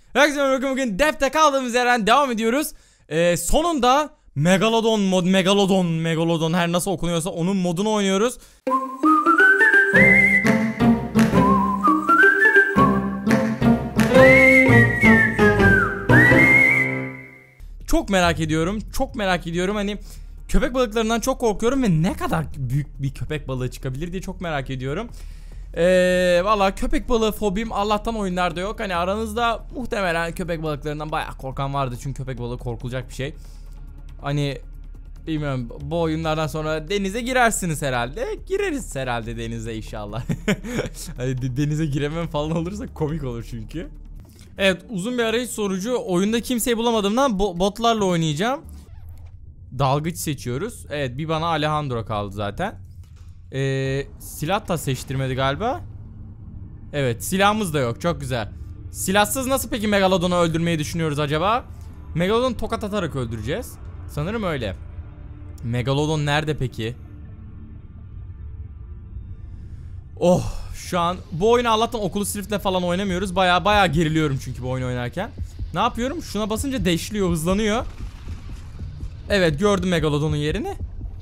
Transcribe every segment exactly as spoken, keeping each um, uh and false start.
Herkese merhaba, bugün Def'te kaldığımız yerden devam ediyoruz. Ee, sonunda Megalodon mod, Megalodon, Megalodon her nasıl okunuyorsa onun modunu oynuyoruz. Çok merak ediyorum, çok merak ediyorum. Hani köpek balıklarından çok korkuyorum ve ne kadar büyük bir köpek balığı çıkabilir diye çok merak ediyorum. Ee, Valla köpek balığı fobim Allah'tan oyunlarda yok. Hani aranızda muhtemelen köpek balıklarından bayağı korkan vardı. Çünkü köpek balığı korkulacak bir şey. Hani bilmiyorum, bu oyunlardan sonra denize girersiniz herhalde. Gireriz herhalde denize inşallah. Hani denize giremem falan olursa komik olur çünkü. Evet, uzun bir arayış sonucu oyunda kimseyi bulamadığımdan bo botlarla oynayacağım. Dalgıç seçiyoruz. Evet, bir bana Alejandro kaldı zaten. Ee, silah da seçtirmedi galiba. Evet, silahımız da yok, çok güzel. Silahsız nasıl peki Megalodon'u öldürmeyi düşünüyoruz acaba? Megalodon'u tokat atarak öldüreceğiz. Sanırım öyle. Megalodon nerede peki? Oh, şu an bu oyunu Allah'tan Oculus Rift'le falan oynamıyoruz. Baya baya geriliyorum çünkü bu oyunu oynarken. Ne yapıyorum? Şuna basınca deşliyor, hızlanıyor. Evet, gördüm Megalodon'un yerini.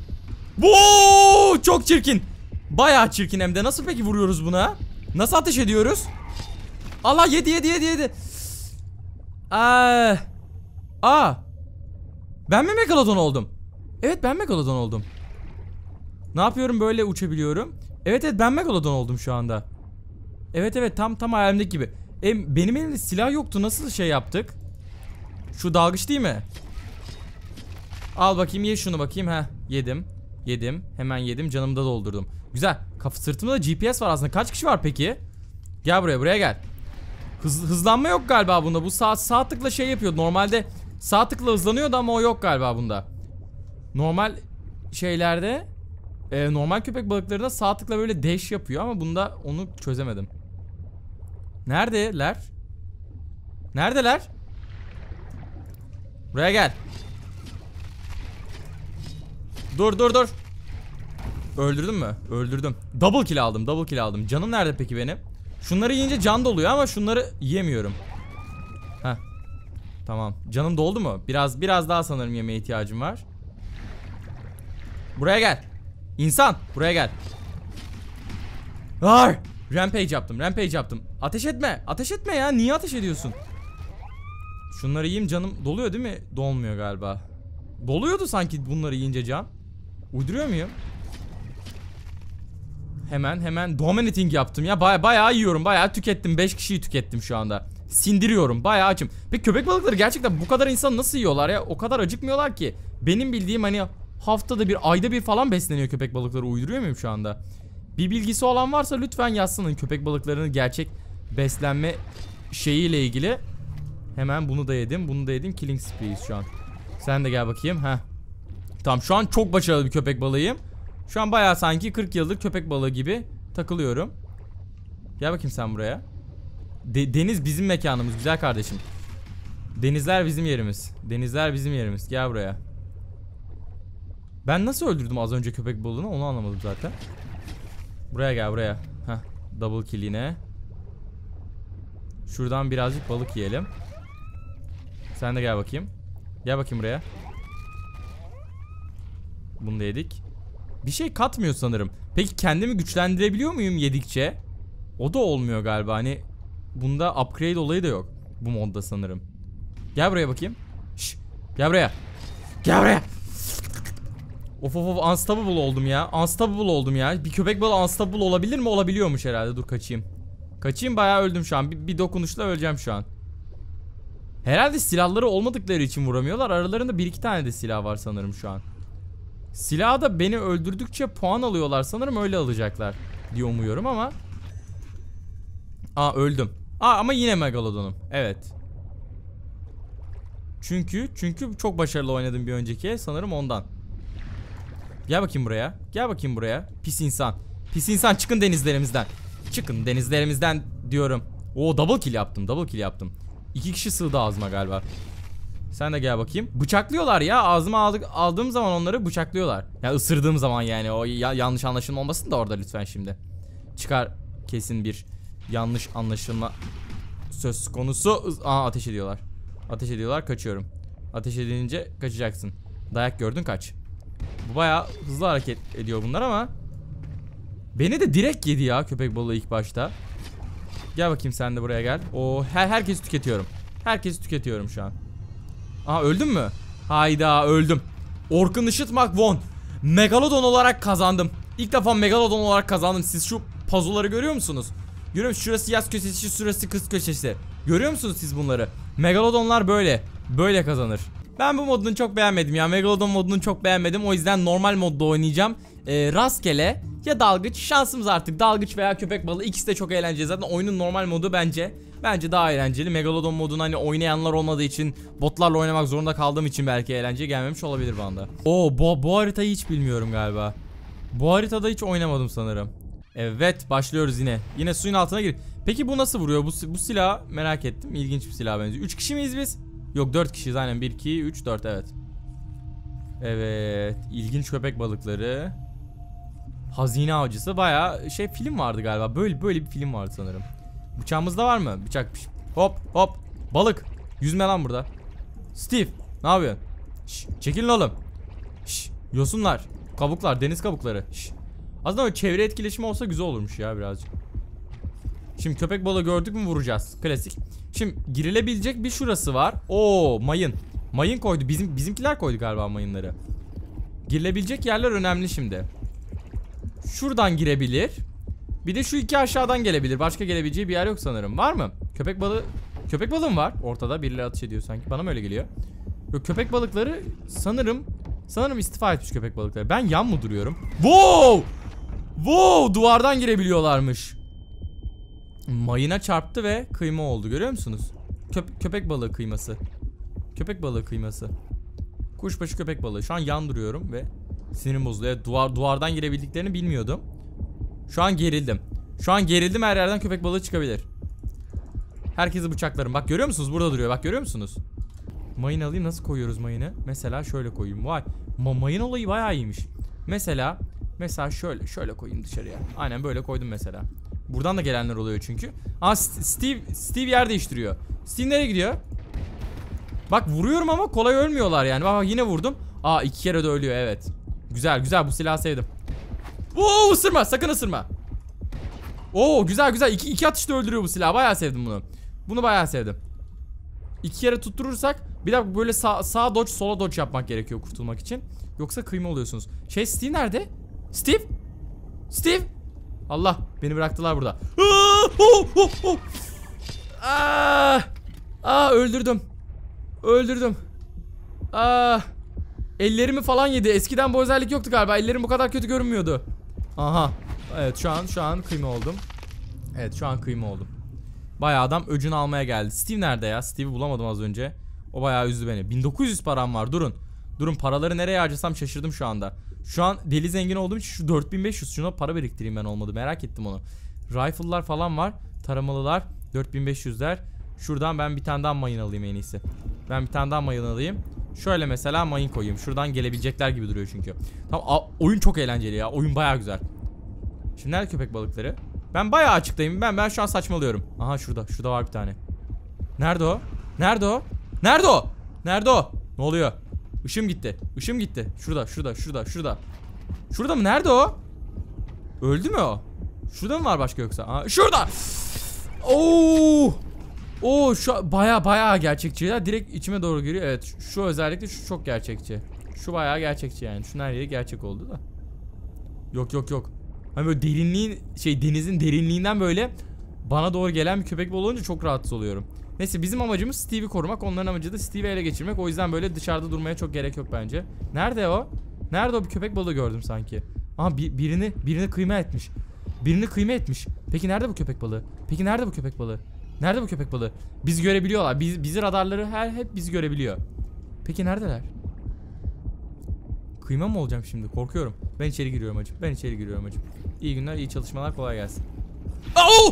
Voo, çok çirkin. Bayağı çirkin hem de. Nasıl peki vuruyoruz buna? Nasıl ateş ediyoruz? Allah, yedi yedi yedi yedi. Aa. Aa. Ben mi Megalodon oldum? Evet, ben Megalodon oldum. Ne yapıyorum, böyle uçabiliyorum. Evet evet, ben Megalodon oldum şu anda. Evet evet, tam tam hayalimdeki gibi. E, benim elimde silah yoktu, nasıl şey yaptık? Şu dalgıç değil mi? Al bakayım, ye şunu bakayım. Heh, yedim. Yedim. Hemen yedim. Canımı da doldurdum. Güzel. Kafa sırtımda da G P S var aslında. Kaç kişi var peki? Gel buraya, buraya gel. Hız, hızlanma yok galiba bunda. Bu sağ, sağ tıkla şey yapıyor. Normalde sağ tıkla hızlanıyordu ama o yok galiba bunda. Normal şeylerde e, normal köpek balıklarında sağ tıkla böyle dash yapıyor ama bunda onu çözemedim. Neredeler? Neredeler? Buraya gel. Dur dur dur. Öldürdün mü? Öldürdüm. Double kill aldım. Double kill aldım. Canım nerede peki benim? Şunları yiyince can doluyor ama şunları yiyemiyorum. Heh. Tamam. Canım doldu mu? Biraz biraz daha sanırım yemeğe ihtiyacım var. Buraya gel. İnsan. Buraya gel. Ar! Rampage yaptım. Rampage yaptım. Ateş etme. Ateş etme ya. Niye ateş ediyorsun? Şunları yiyeyim, canım doluyor değil mi? Dolmuyor galiba. Doluyordu sanki bunları yiyince can. Uyduruyor muyum? Hemen hemen dominating yaptım ya. Baya bayağı yiyorum. Bayağı tükettim. beş kişiyi tükettim şu anda. Sindiriyorum. Bayağı açım. Peki köpek balıkları gerçekten bu kadar insan nasıl yiyorlar ya? O kadar acıkmıyorlar ki. Benim bildiğim hani haftada bir, ayda bir falan besleniyor köpek balıkları. Uyduruyor muyum şu anda? Bir bilgisi olan varsa lütfen yazsın köpek balıklarının gerçek beslenme şeyiyle ilgili. Hemen bunu da yedim. Bunu da yedim. Killing spree'yiz şu an. Sen de gel bakayım. Heh. Tamam, şu an çok başarılı bir köpek balığıyım. Şu an bayağı sanki kırk yıldır köpek balığı gibi takılıyorum. Gel bakayım sen buraya. De deniz bizim mekanımız güzel kardeşim. Denizler bizim yerimiz. Denizler bizim yerimiz. Gel buraya. Ben nasıl öldürdüm az önce köpek balığını, onu anlamadım zaten. Buraya gel, buraya. Heh, double kill yine. Şuradan birazcık balık yiyelim. Sen de gel bakayım. Gel bakayım buraya. Bunu da yedik. Bir şey katmıyor sanırım. Peki kendimi güçlendirebiliyor muyum yedikçe? O da olmuyor galiba. Hani bunda upgrade olayı da yok bu modda sanırım. Gel buraya bakayım. Şş, gel buraya. Gel buraya. Of of of, unstoppable oldum ya. Unstoppable oldum ya. Bir köpek balığı unstoppable olabilir mi? Olabiliyormuş herhalde. Dur kaçayım. Kaçayım, bayağı öldüm şu an. Bir, bir dokunuşla öleceğim şu an. Herhalde silahları olmadıkları için vuramıyorlar. Aralarında bir iki tane de silah var sanırım şu an. Silahı da beni öldürdükçe puan alıyorlar. Sanırım öyle alacaklar diye umuyorum ama. Aa, öldüm. Aa, ama yine Megalodon'um. Evet. Çünkü çünkü çok başarılı oynadım bir önceki. Sanırım ondan. Gel bakayım buraya. Gel bakayım buraya. Pis insan. Pis insan, çıkın denizlerimizden. Çıkın denizlerimizden diyorum. Oo, double kill yaptım. Double kill yaptım. İki kişi sığdı ağzıma galiba. Sen de gel bakayım. Bıçaklıyorlar ya. Ağzıma aldık, aldığım zaman onları bıçaklıyorlar. Ya yani ısırdığım zaman yani. O ya, yanlış anlaşılma olmasın da orada lütfen şimdi. Çıkar kesin bir yanlış anlaşılma söz konusu. Aa, ateş ediyorlar. Ateş ediyorlar, kaçıyorum. Ateş edince kaçacaksın. Dayak gördün, kaç. Bu bayağı hızlı hareket ediyor bunlar ama beni de direkt yedi ya köpek balığı ilk başta. Gel bakayım, sen de buraya gel. O her herkesi tüketiyorum. Herkesi tüketiyorum şu an. Aha, öldün mü? Hayda, öldüm. Orkun Işıtmak won. Megalodon olarak kazandım. İlk defa Megalodon olarak kazandım. Siz şu pazuları görüyor musunuz? Görüyor musunuz? Şurası yaz köşesi, şurası kız köşesi. Görüyor musunuz siz bunları? Megalodonlar böyle. Böyle kazanır. Ben bu modunu çok beğenmedim ya. Megalodon modunu çok beğenmedim. O yüzden normal modda oynayacağım. Ee, rastgele ya dalgıç. Şansımız artık. Dalgıç veya köpek balığı. İkisi de çok eğlenceli. Zaten oyunun normal modu bence Bence daha eğlenceli. Megalodon modunu hani oynayanlar olmadığı için, botlarla oynamak zorunda kaldığım için belki eğlenceli gelmemiş olabilir bana da. Oo, bu, bu haritayı hiç bilmiyorum galiba. Bu haritada hiç oynamadım sanırım. Evet, başlıyoruz yine. Yine suyun altına gir. Peki bu nasıl vuruyor? Bu, bu silah merak ettim. İlginç bir silah benziyor. üç kişi miyiz biz? Yok, dört kişiyiz aynen. bir, iki, üç, dört, evet. Evet. İlginç köpek balıkları. Hazine avcısı. Bayağı şey, film vardı galiba. Böyle böyle bir film vardı sanırım. Bıçağımızda var mı? Bıçak. Hop hop. Balık. Yüzme lan burada. Steve. Ne yapıyorsun? Şş, çekilin oğlum. Şş, yosunlar. Kabuklar. Deniz kabukları. Şş. Aslında öyle çevre etkileşimi olsa güzel olurmuş ya birazcık. Şimdi köpek balığı gördük mü vuracağız. Klasik. Şimdi girilebilecek bir şurası var. Oo, mayın. Mayın koydu. Bizim bizimkiler koydu galiba mayınları. Girilebilecek yerler önemli şimdi. Şuradan girebilir. Bir de şu iki aşağıdan gelebilir. Başka gelebileceği bir yer yok sanırım. Var mı? Köpek balığı. Köpek balığı mı var? Ortada birileri ateş ediyor sanki. Bana mı öyle geliyor? Yok, köpek balıkları sanırım Sanırım istifa etmiş köpek balıkları. Ben yan mı duruyorum? Wow! Wow! Duvardan girebiliyorlarmış. Mayına çarptı ve kıyma oldu. Görüyor musunuz? Köp köpek balığı kıyması. Köpek balığı kıyması. Kuşbaşı köpek balığı. Şu an yan duruyorum ve sinirim bozuluyor. Duvar, duvardan girebildiklerini bilmiyordum. Şu an gerildim. Şu an gerildim, her yerden köpek balığı çıkabilir. Herkesi bıçaklarım. Bak görüyor musunuz? Burada duruyor. Bak görüyor musunuz? Mayın alayım. Nasıl koyuyoruz mayını? Mesela şöyle koyayım. Vay. Ma mayın olayı bayağı iyiymiş. Mesela Mesela şöyle şöyle koyayım dışarıya. Aynen böyle koydum mesela. Buradan da gelenler oluyor çünkü. Aa, Steve Steve yer değiştiriyor. Steve nereye gidiyor? Bak vuruyorum ama kolay ölmüyorlar yani. Bak, bak yine vurdum. Aa, iki kere de ölüyor, evet. Güzel güzel, bu silahı sevdim. Oo, ısırma, sakın ısırma. Oo, güzel güzel, iki, iki atışta öldürüyor bu silah. Bayağı sevdim bunu. Bunu bayağı sevdim. İki kere tutturursak bir de böyle sağ, sağ dodge sola dodge yapmak gerekiyor kurtulmak için. Yoksa kıyma oluyorsunuz. Şey, Steve nerede? Steve? Steve? Allah, beni bıraktılar burada. Aa, oh, oh, oh. Aa, aa, öldürdüm. Öldürdüm. Aa, ellerimi falan yedi. Eskiden bu özellik yoktu galiba. Ellerim bu kadar kötü görünmüyordu. Aha. Evet, şu an şu an kıyma oldum. Evet, şu an kıyma oldum. Bayağı adam öcünü almaya geldi. Steve nerede ya? Steve'i bulamadım az önce. O bayağı üzdü beni. bin dokuz yüz param var. Durun. Durun, paraları nereye harcasam şaşırdım şu anda. Şu an deli zengin olduğum için şu dört bin beş yüz, şuna para biriktireyim ben, olmadı. Merak ettim onu. Rifle'lar falan var. Taramalılar. dört bin beş yüzler. Şuradan ben bir tane daha mayın alayım en iyisi. Ben bir tane daha mayın alayım. Şöyle mesela mayın koyayım. Şuradan gelebilecekler gibi duruyor çünkü. Tamam, oyun çok eğlenceli ya. Oyun bayağı güzel. Şimdi nerede köpek balıkları? Ben bayağı açıktayım. Ben ben şu an saçmalıyorum. Aha, şurada. Şurada var bir tane. Nerede o? Nerede o? Nerede o? Nerede o? Ne oluyor? Işım gitti. Işım gitti. Şurada, şurada, şurada, şurada. Şurada mı? Nerede o? Öldü mü o? Şurada mı var başka yoksa? Aa, şurada. Oo! Oo, şu baya baya gerçekçi ya. Direkt içime doğru giriyor. Evet, şu, şu özellikle şu çok gerçekçi. Şu baya gerçekçi yani. Şunun her yeri gerçek oldu da. Yok yok yok. Hani böyle derinliğin şey, denizin derinliğinden böyle bana doğru gelen bir köpek balığı olunca çok rahatsız oluyorum. Neyse, bizim amacımız Steve'i korumak. Onların amacı da Steve'i ele geçirmek. O yüzden böyle dışarıda durmaya çok gerek yok bence. Nerede o? Nerede o? Bir köpek balığı gördüm sanki. Aha, bir, birini birini kıyma etmiş. Birini kıyma etmiş. Peki nerede bu köpek balığı? Peki nerede bu köpek balığı? Nerede bu köpek balığı? Bizi görebiliyorlar. Biz, bizi radarları her hep bizi görebiliyor. Peki neredeler? Kıyma mı olacağım şimdi? Korkuyorum. Ben içeri giriyorum hacım. Ben içeri giriyorum hacım. İyi günler, iyi çalışmalar, kolay gelsin. Aa!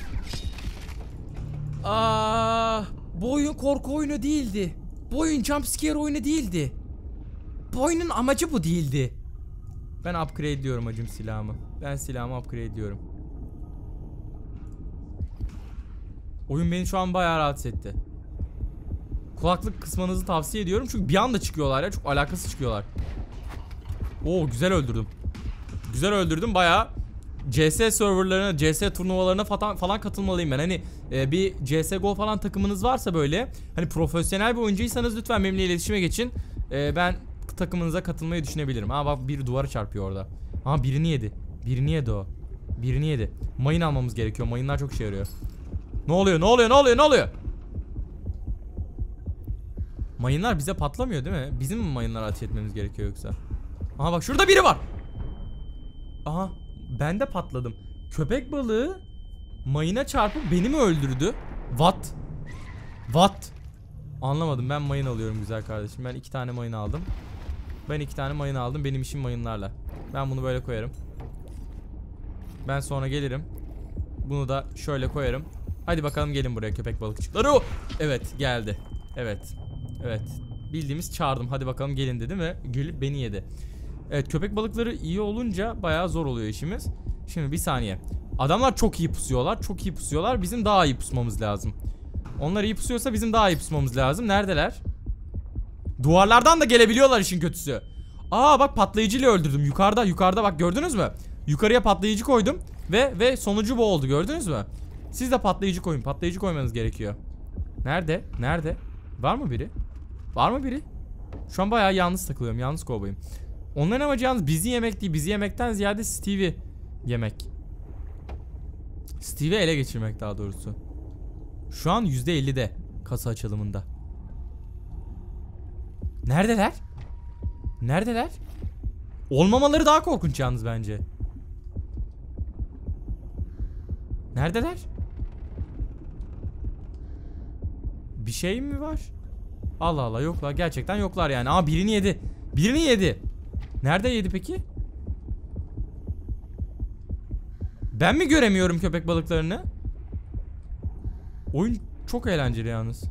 Aa, bu oyun korku oyunu değildi. Bu oyun jumpscare oyunu değildi. Bu oyunun amacı bu değildi. Ben upgrade ediyorum hacım silahımı. Ben silahımı upgrade ediyorum. Oyun beni şu an bayağı rahatsız etti. Kulaklık kısmanızı tavsiye ediyorum çünkü bir anda çıkıyorlar ya, çok alakasız çıkıyorlar. Oo, güzel öldürdüm. Güzel öldürdüm bayağı. C S serverlarına, C S turnuvalarına falan, falan katılmalıyım ben. Hani e, bir C S G O falan takımınız varsa böyle, hani profesyonel bir oyuncuysanız lütfen benimle iletişime geçin. E, ben takımınıza katılmayı düşünebilirim. Ha bak, bir duvara çarpıyor orada. Ha, birini yedi. Birini yedi o. Birini yedi. Mayın almamız gerekiyor. Mayınlar çok işe yarıyor. Ne oluyor? Ne oluyor? Ne oluyor? Ne oluyor? Mayınlar bize patlamıyor değil mi? Bizim mi mayınlara ateş etmemiz gerekiyor yoksa? Aha bak, şurada biri var. Aha, ben de patladım. Köpek balığı mayına çarpıp beni mi öldürdü? What? What? Anlamadım, ben mayın alıyorum güzel kardeşim. Ben iki tane mayın aldım. Ben iki tane mayın aldım. Benim işim mayınlarla. Ben bunu böyle koyarım. Ben sonra gelirim. Bunu da şöyle koyarım. Hadi bakalım, gelin buraya köpek balıkçıkları. Evet, geldi. Evet. Evet. Bildiğimiz çağırdım. Hadi bakalım gelin dedi mi? Gelip beni yedi. Evet, köpek balıkları iyi olunca bayağı zor oluyor işimiz. Şimdi bir saniye. Adamlar çok iyi pusuyorlar. Çok iyi pusuyorlar. Bizim daha iyi pusmamız lazım. Onlar iyi pusuyorsa bizim daha iyi pusmamız lazım. Neredeler? Duvarlardan da gelebiliyorlar, işin kötüsü. Aa bak, patlayıcıyla öldürdüm. Yukarıda, yukarıda bak, gördünüz mü? Yukarıya patlayıcı koydum. Ve ve sonucu bu oldu, gördünüz mü? Siz de patlayıcı koyun. Patlayıcı koymanız gerekiyor. Nerede? Nerede? Var mı biri? Var mı biri? Şu an bayağı yalnız takılıyorum. Yalnız kovboyum. Onların amacı yalnız bizi yemek değil. Bizi yemekten ziyade Steve'i yemek. Steve'i ele geçirmek daha doğrusu. Şu an yüzde ellide kasa açılımında. Neredeler? Neredeler? Olmamaları daha korkunç yalnız bence. Neredeler? Bir şey mi var? Allah Allah, yoklar. Gerçekten yoklar yani. Aa, birini yedi. Birini yedi. Nerede yedi peki? Ben mi göremiyorum köpek balıklarını? Oyun çok eğlenceli yalnız.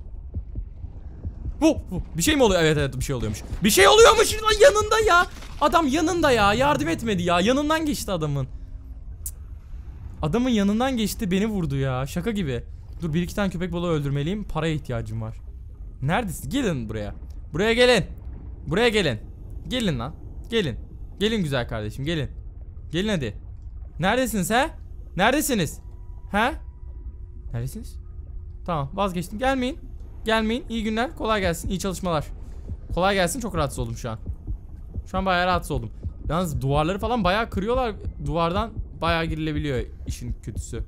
Oh, oh. Bir şey mi oluyor? Evet evet, bir şey oluyormuş. Bir şey oluyormuş yanında ya. Adam yanında ya. Yardım etmedi ya. Yanından geçti adamın. Adamın yanından geçti, beni vurdu ya. Şaka gibi. Dur, bir iki tane köpek balığı öldürmeliyim. Paraya ihtiyacım var. Neredesin? Gelin buraya. Buraya gelin. Buraya gelin. Gelin lan. Gelin. Gelin güzel kardeşim, gelin. Gelin hadi. Neredesiniz he? Neredesiniz? He? Neredesiniz? Tamam, vazgeçtim. Gelmeyin. Gelmeyin. İyi günler. Kolay gelsin. İyi çalışmalar. Kolay gelsin. Çok rahatsız oldum şu an. Şu an bayağı rahatsız oldum. Yalnız duvarları falan bayağı kırıyorlar. Duvardan bayağı girilebiliyor, işin kötüsü.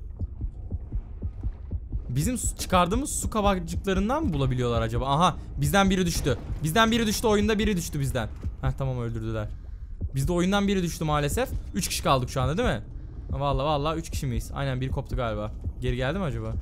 Bizim çıkardığımız su kabakçıklarından mı bulabiliyorlar acaba? Aha, bizden biri düştü. Bizden biri düştü, oyunda biri düştü bizden. Heh, tamam, öldürdüler. Bizde oyundan biri düştü maalesef. üç kişi kaldık şu anda değil mi? Vallahi vallahi üç kişi miyiz? Aynen, biri koptu galiba. Geri geldi mi acaba?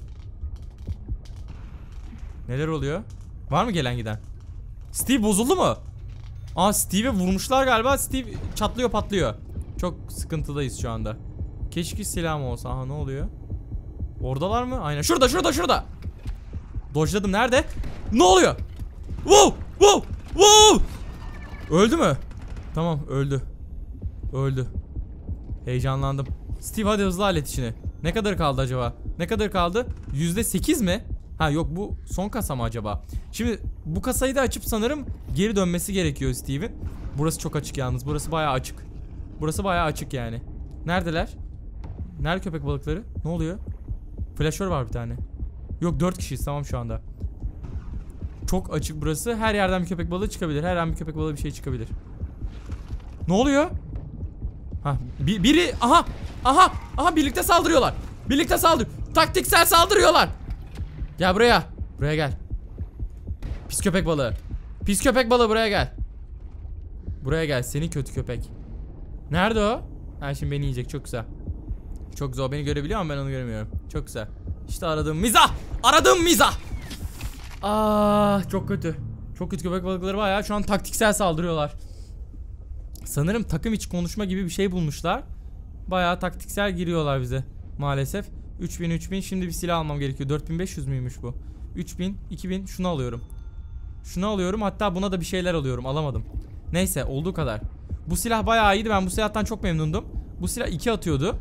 Neler oluyor? Var mı gelen giden? Steve bozuldu mu? Aa, Steve'e vurmuşlar galiba. Steve çatlıyor patlıyor. Çok sıkıntıdayız şu anda. Keşke silahım olsa. Aha, ne oluyor? Oradalar mı? Aynen. Şurada şurada şurada. Dodge'ladım. Nerede? Ne oluyor? Wow! Wow! Wow! Öldü mü? Tamam, öldü. Öldü. Heyecanlandım. Steve hadi hızlı hallet işini. Ne kadar kaldı acaba? Ne kadar kaldı? yüzde sekiz mi? Ha yok, bu son kasa mı acaba? Şimdi bu kasayı da açıp sanırım geri dönmesi gerekiyor Steve'in. Burası çok açık yalnız. Burası bayağı açık. Burası bayağı açık yani. Neredeler? Nerede köpek balıkları? Ne oluyor? Flaşör var bir tane. Yok, dört kişiyiz tamam şu anda. Çok açık burası. Her yerden bir köpek balığı çıkabilir. Her an bir köpek balığı bir şey çıkabilir. Ne oluyor? Ha, bir, biri aha aha aha birlikte saldırıyorlar. Birlikte saldırıyor. Taktiksel saldırıyorlar. Gel buraya. Buraya gel. Pis köpek balığı. Pis köpek balığı, buraya gel. Buraya gel seni kötü köpek. Nerede o? Ha, şimdi beni yiyecek, çok güzel. Çok güzel, o beni görebiliyor ama ben onu göremiyorum. Çok güzel. İşte aradığım mizah. Aradığım mizah. Ah, çok kötü. Çok kötü, köpek balıkları bayağı şu an taktiksel saldırıyorlar. Sanırım takım içi konuşma gibi bir şey bulmuşlar. Bayağı taktiksel giriyorlar bize maalesef. üç bin üç bin, şimdi bir silah almam gerekiyor. dört bin beş yüz müymüş bu? üç bin iki bin, şunu alıyorum. Şunu alıyorum, hatta buna da bir şeyler alıyorum, alamadım. Neyse, olduğu kadar. Bu silah bayağı iyiydi, ben bu silahtan çok memnundum. Bu silah iki atıyordu.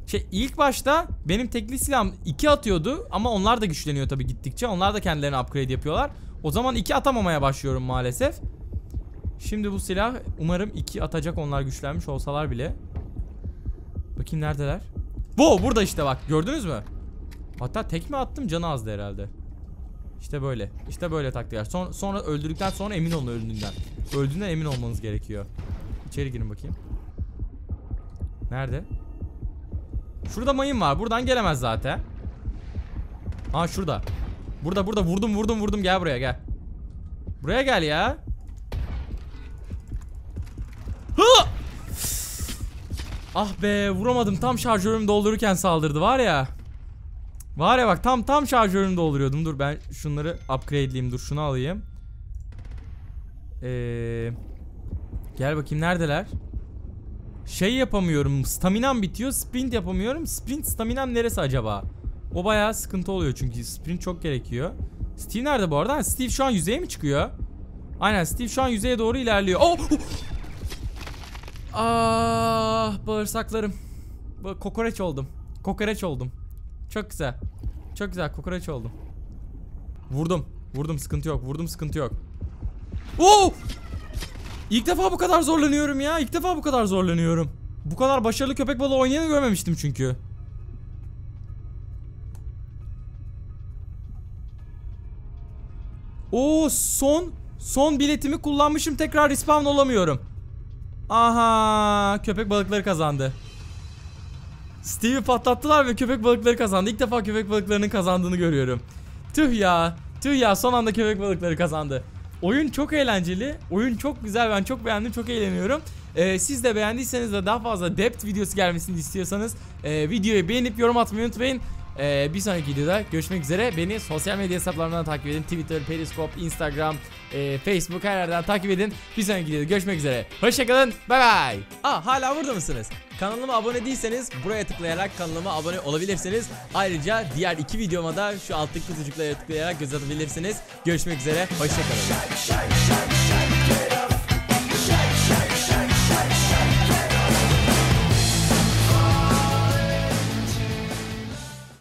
Şey ilk başta benim tekli silahım iki atıyordu ama onlar da güçleniyor tabii gittikçe. Onlar da kendilerine upgrade yapıyorlar. O zaman iki atamamaya başlıyorum maalesef. Şimdi bu silah umarım iki atacak, onlar güçlenmiş olsalar bile. Bakayım neredeler? Bu burada işte, bak gördünüz mü? Hatta tek mi attım, canı azdı herhalde. İşte böyle. İşte böyle taktikler. Sonra, sonra öldürdükten sonra emin olun öldüğünden. Öldüğünden emin olmanız gerekiyor. İçeri girin bakayım. Nerede? Şurada mayın var. Buradan gelemez zaten. Aa şurada. Burada burada vurdum vurdum vurdum. Gel buraya gel. Buraya gel ya. Hı! Ah be, vuramadım. Tam şarjörümü doldururken saldırdı var ya. Var ya bak, tam tam şarjörümü dolduruyordum. Dur ben şunları upgrade'leyeyim. Dur şunu alayım. Ee, gel bakayım neredeler? Şey yapamıyorum. Staminam bitiyor. Sprint yapamıyorum. Sprint staminam neresi acaba? O bayağı sıkıntı oluyor çünkü sprint çok gerekiyor. Steve nerede bu arada? Steve şu an yüzeye mi çıkıyor? Aynen, Steve şu an yüzeye doğru ilerliyor. Oh! Ah, bağırsaklarım. Kokoreç oldum. Kokoreç oldum. Çok güzel. Çok güzel kokoreç oldum. Vurdum. Vurdum, sıkıntı yok. Vurdum, sıkıntı yok. Oo! İlk defa bu kadar zorlanıyorum ya. İlk defa bu kadar zorlanıyorum. Bu kadar başarılı köpek balığı oynayanı görmemiştim çünkü. Oo, son son biletimi kullanmışım. Tekrar respawn olamıyorum. Aha, köpek balıkları kazandı. Steve'i patlattılar ve köpek balıkları kazandı. İlk defa köpek balıklarının kazandığını görüyorum. Tüh ya. Tüh ya, son anda köpek balıkları kazandı. Oyun çok eğlenceli. Oyun çok güzel. Ben çok beğendim. Çok eğleniyorum. Ee, siz de beğendiyseniz de daha fazla depth videosu gelmesini istiyorsanız e, videoyu beğenip yorum atmayı unutmayın. Ee, bir sonraki videoda görüşmek üzere. Beni sosyal medya hesaplarımdan takip edin. Twitter, Periscope, Instagram, e, Facebook, her yerden takip edin. Bir sonraki videoda görüşmek üzere. Hoşçakalın. Bye bye. Aa, hala burada mısınız? Kanalıma abone değilseniz buraya tıklayarak kanalıma abone olabilirsiniz. Ayrıca diğer iki videoma da şu alttaki kutucuklara tıklayarak göz atabilirsiniz. Görüşmek üzere. Hoşçakalın.